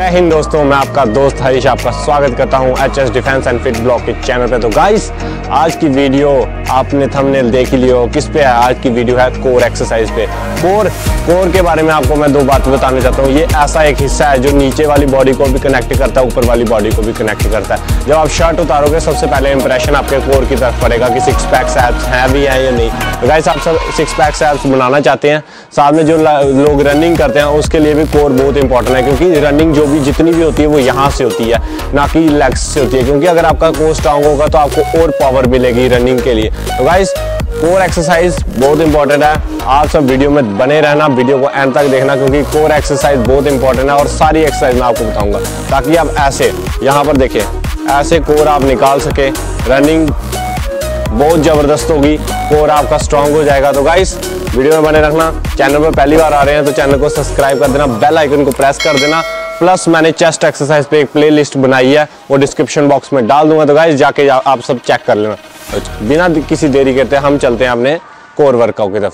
जय हिंद दोस्तों, मैं आपका दोस्त हरीश आपका स्वागत करता हूं HS defence and fit blog के चैनल पे। तो गाइस, आज की वीडियो आपने थंबनेल देख ही लिया हो, किस पे है। आज की वीडियो है कोर एक्सरसाइज पे। कोर के बारे में आपको मैं दो बातें बताना चाहता हूँ। ये ऐसा एक हिस्सा है जो नीचे वाली बॉडी को भी कनेक्ट करता है, ऊपर वाली बॉडी को भी कनेक्ट करता है। जब आप शर्ट उतारोगे सबसे पहले इंप्रेशन आपके कोर की तरफ पड़ेगा कि सिक्स पैक्स एब्स हैं भी हैं या नहीं। तो गाइस, आप सब सिक्स पैक्स एब्स बनाना चाहते हैं, साथ में जो लोग रनिंग करते हैं उसके लिए भी कोर बहुत इंपॉर्टेंट है, क्योंकि रनिंग जो भी जितनी भी होती है वो यहाँ से होती है, ना कि लेग्स से होती है। क्योंकि अगर आपका कोर स्ट्रांग होगा तो आपको और पावर मिलेगी रनिंग के लिए। तो गाइस, कोर एक्सरसाइज बहुत इंपॉर्टेंट है। आप सब वीडियो में बने रहना, वीडियो को एंड तक देखना, क्योंकि कोर एक्सरसाइज बहुत इंपॉर्टेंट है और सारी एक्सरसाइज मैं आपको बताऊंगा, ताकि आप ऐसे यहाँ पर देखिए, ऐसे कोर आप निकाल सके। रनिंग बहुत ज़बरदस्त होगी, कोर आपका स्ट्रांग हो जाएगा। तो गाइस, वीडियो में बने रखना। चैनल पर पहली बार आ रहे हैं तो चैनल को सब्सक्राइब कर देना, बेल आइकन को प्रेस कर देना। प्लस मैंने चेस्ट एक्सरसाइज पे एक प्लेलिस्ट बनाई है, वो डिस्क्रिप्शन बॉक्स में डाल दूंगा। तो गाइस, जाके आप सब चेक कर लेना। बिना किसी देरी करते हम चलते हैं अपने कोर वर्कआउट की तरफ।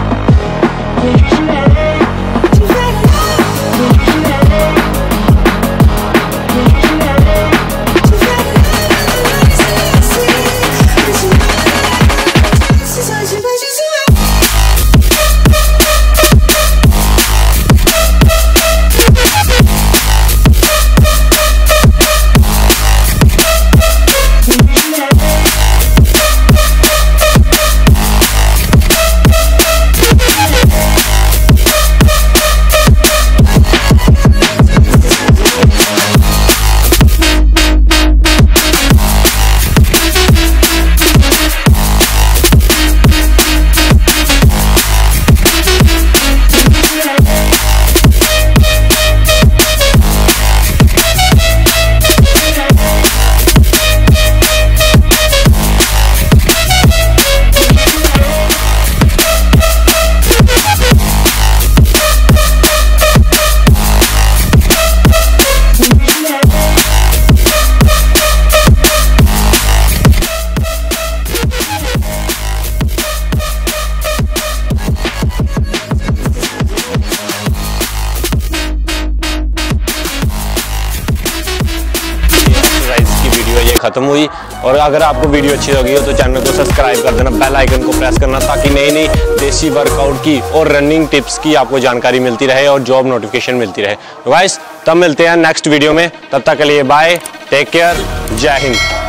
खत्म हुई। और अगर आपको वीडियो अच्छी लगी हो तो चैनल को सब्सक्राइब कर देना, बेल आइकन को प्रेस करना, ताकि नई नई देसी वर्कआउट की और रनिंग टिप्स की आपको जानकारी मिलती रहे और जॉब नोटिफिकेशन मिलती रहे। तो गाइस, तब मिलते हैं नेक्स्ट वीडियो में। तब तक के लिए बाय, टेक केयर, जय हिंद।